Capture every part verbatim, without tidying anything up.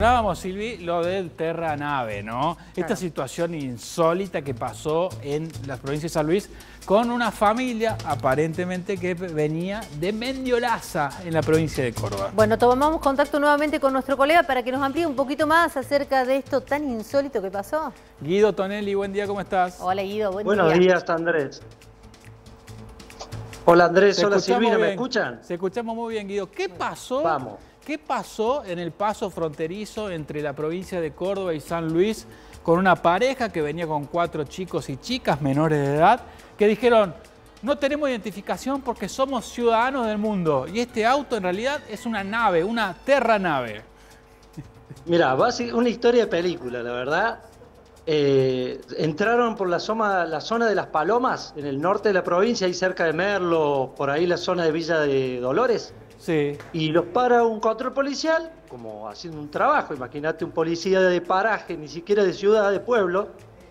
Hablábamos, Silvi, lo del Terranave, ¿no? Esta Claro. situación insólita que pasó en la provincia de San Luis con una familia aparentemente que venía de Mendiolaza, en la provincia de Córdoba. Bueno, tomamos contacto nuevamente con nuestro colega para que nos amplíe un poquito más acerca de esto tan insólito que pasó. Guido Tonelli, buen día, ¿cómo estás? Hola Guido, buen Buenos día. días, Andrés. Hola Andrés, Te hola escuchamos Silvina, ¿me bien. escuchan? Se escuchamos muy bien, Guido. ¿Qué pasó? Vamos. ¿Qué pasó en el paso fronterizo entre la provincia de Córdoba y San Luis con una pareja que venía con cuatro chicos y chicas menores de edad que dijeron, no tenemos identificación porque somos ciudadanos del mundo y este auto en realidad es una nave, una terranave? Mira, una historia de película, la verdad. Eh, entraron por la zona, la zona de Las Palomas, en el norte de la provincia, ahí cerca de Merlo, por ahí la zona de Villa de Dolores. Sí. Y los para un control policial, como haciendo un trabajo. Imagínate un policía de paraje, ni siquiera de ciudad, de pueblo.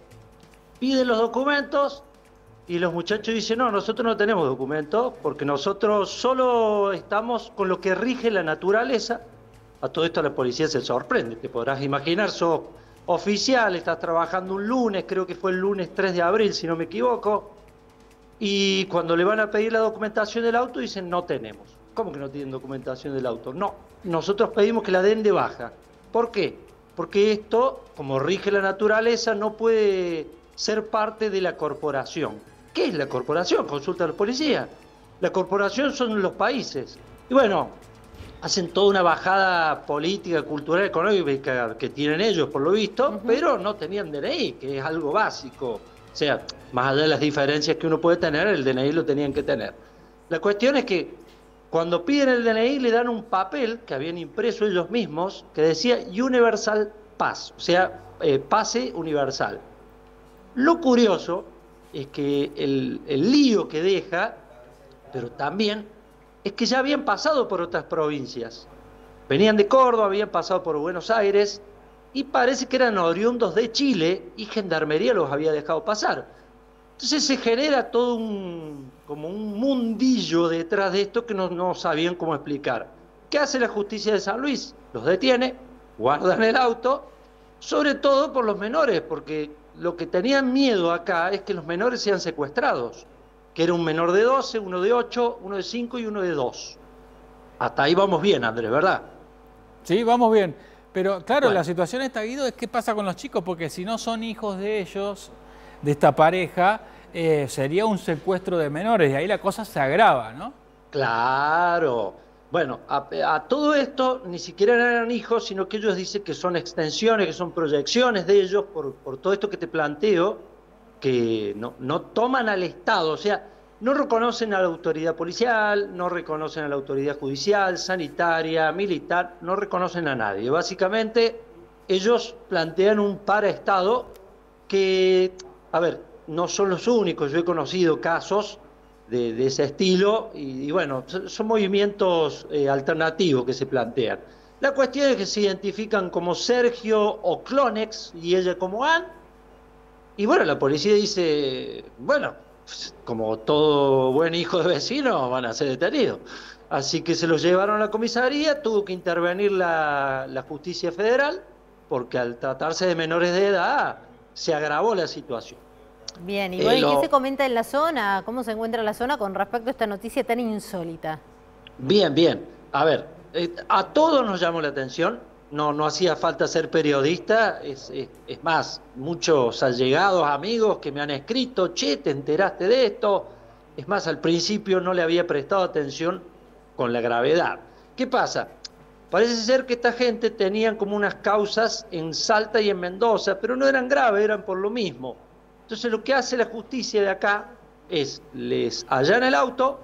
Piden los documentos y los muchachos dicen, no, nosotros no tenemos documentos porque nosotros solo estamos con lo que rige la naturaleza. A todo esto la policía se sorprende, te podrás imaginar, sos oficial, estás trabajando un lunes, creo que fue el lunes tres de abril, si no me equivoco. Y cuando le van a pedir la documentación del auto dicen, no tenemos. ¿Cómo que no tienen documentación del auto? No, nosotros pedimos que la den de baja. ¿Por qué? Porque esto, como rige la naturaleza, no puede ser parte de la corporación. ¿Qué es la corporación? Consulta a la policía. La corporación son los países. Y bueno, hacen toda una bajada política, cultural, económica que tienen ellos, por lo visto, uh-huh. pero no tenían D N I, que es algo básico. O sea, más allá de las diferencias que uno puede tener, el D N I lo tenían que tener. La cuestión es que cuando piden el D N I le dan un papel que habían impreso ellos mismos que decía Universal Pass, o sea, eh, pase universal. Lo curioso es que el, el lío que deja, pero también, es que ya habían pasado por otras provincias. Venían de Córdoba, habían pasado por Buenos Aires y parece que eran oriundos de Chile y Gendarmería los había dejado pasar. Entonces se genera todo un, como un mundillo detrás de esto que no, no sabían cómo explicar. ¿Qué hace la justicia de San Luis? Los detiene, guardan el auto, sobre todo por los menores, porque lo que tenían miedo acá es que los menores sean secuestrados, que era un menor de doce, uno de ocho, uno de cinco y uno de dos. Hasta ahí vamos bien, Andrés, ¿verdad? Sí, vamos bien. Pero claro, bueno. La situación esta, Guido, es qué pasa con los chicos, porque si no son hijos de ellos, de esta pareja, eh, sería un secuestro de menores y ahí la cosa se agrava, ¿no? Claro. Bueno, a, a todo esto ni siquiera eran hijos, sino que ellos dicen que son extensiones, que son proyecciones de ellos por, por todo esto que te planteo, que no, no toman al Estado, o sea, no reconocen a la autoridad policial, no reconocen a la autoridad judicial, sanitaria, militar, no reconocen a nadie. Básicamente, ellos plantean un paraestado que, a ver, no son los únicos, yo he conocido casos de, de ese estilo y, y bueno, son, son movimientos eh, alternativos que se plantean. La cuestión es que se identifican como Sergio o Clonex y ella como Ann. Y bueno, la policía dice, bueno, como todo buen hijo de vecino van a ser detenidos. Así que se los llevaron a la comisaría, tuvo que intervenir la, la justicia federal, porque al tratarse de menores de edad se agravó la situación. Bien, y Eh, bueno, lo... ¿qué se comenta en la zona? ¿Cómo se encuentra la zona con respecto a esta noticia tan insólita? Bien, bien. A ver, eh, a todos nos llamó la atención. No, no hacía falta ser periodista, es, es, es más, muchos allegados, amigos que me han escrito, che, ¿te enteraste de esto? Es más, al principio no le había prestado atención con la gravedad. ¿Qué pasa? Parece ser que esta gente tenían como unas causas en Salta y en Mendoza, pero no eran graves, eran por lo mismo. Entonces lo que hace la justicia de acá es, les allana el auto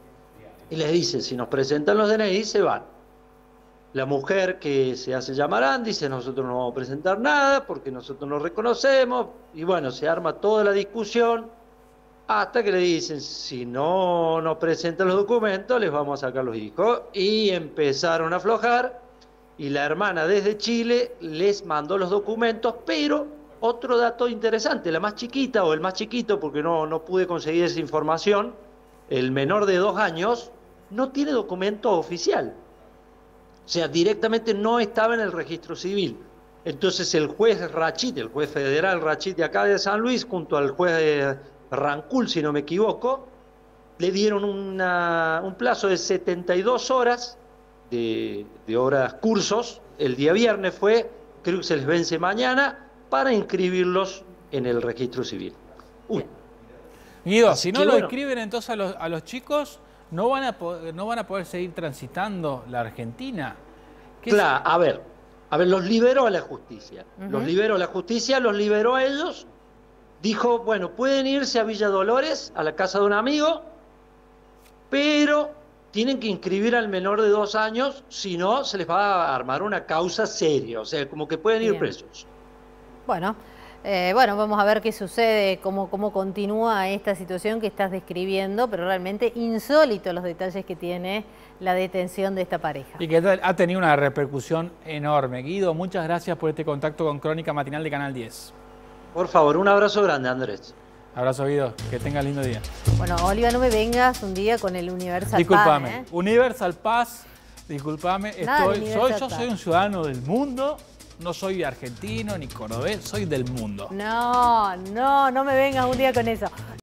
y les dice, si nos presentan los D N I, se van. La mujer que se hace llamar Ann dice, nosotros no vamos a presentar nada porque nosotros no reconocemos. Y bueno, se arma toda la discusión hasta que le dicen, si no nos presentan los documentos, les vamos a sacar los hijos. Y empezaron a aflojar y la hermana desde Chile les mandó los documentos, pero otro dato interesante, la más chiquita o el más chiquito, porque no, no pude conseguir esa información, el menor de dos años, no tiene documento oficial. O sea, directamente no estaba en el registro civil. Entonces el juez Rachid, el juez federal Rachid de acá de San Luis, junto al juez Rancul, si no me equivoco, le dieron una, un plazo de setenta y dos horas de, de horas cursos. El día viernes fue, creo que se les vence mañana, para inscribirlos en el registro civil. Uy. Guido, Así si no que, lo bueno. inscriben entonces a los, a los chicos, no van, a poder, no van a poder seguir transitando la Argentina. ¿Qué Claro, es? a ver, a ver, los liberó a la justicia. Uh-huh. Los liberó a la justicia, los liberó a ellos. Dijo, bueno, pueden irse a Villa Dolores, a la casa de un amigo, pero tienen que inscribir al menor de dos años, si no, se les va a armar una causa seria. O sea, como que pueden ir Bien. presos. Bueno, eh, bueno, vamos a ver qué sucede, cómo, cómo continúa esta situación que estás describiendo, pero realmente insólito los detalles que tiene la detención de esta pareja. Y que ha tenido una repercusión enorme. Guido, muchas gracias por este contacto con Crónica Matinal de Canal diez. Por favor, un abrazo grande, Andrés. Abrazo, Guido. Que tengas lindo día. Bueno, Oliva, no me vengas un día con el Universal Disculpame. Paz, ¿eh? Universal Paz, disculpame. Nada de Estoy, soy, Universal yo Paz. soy un ciudadano del mundo. No soy argentino ni cordobés, soy del mundo. No, no, no me vengas un día con eso.